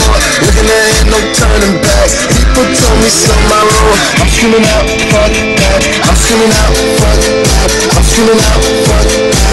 looking ahead, no turning back. People told me something I wrong. I'm screaming out, fuck that. I'm screaming out, fuck that. I'm screaming out, fuck that.